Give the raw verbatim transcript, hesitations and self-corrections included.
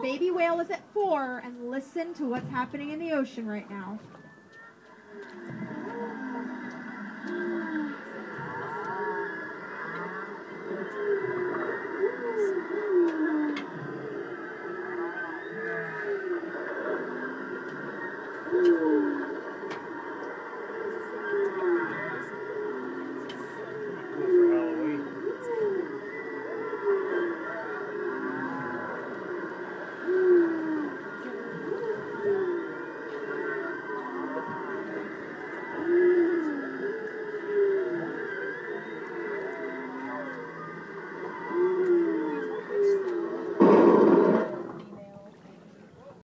baby whale is at four, and listen to what's happening in the ocean right now.